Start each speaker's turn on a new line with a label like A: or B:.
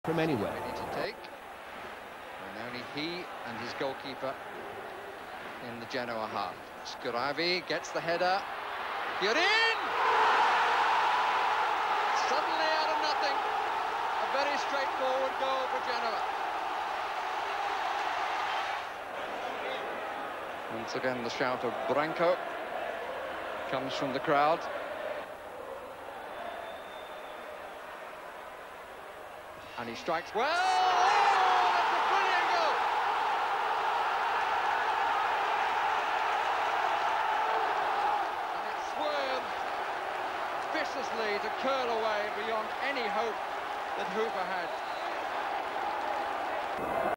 A: from anywhere.
B: Ready to take. And only he and his goalkeeper in the Genoa half. Scuravi gets the header. You're in! Suddenly out of nothing, a very straightforward goal for Genoa. Once again, the shout of Branco comes from the crowd. And he strikes well! Oh, that's a brilliant goal! And it swerved viciously to curl away beyond any hope that Hooper had.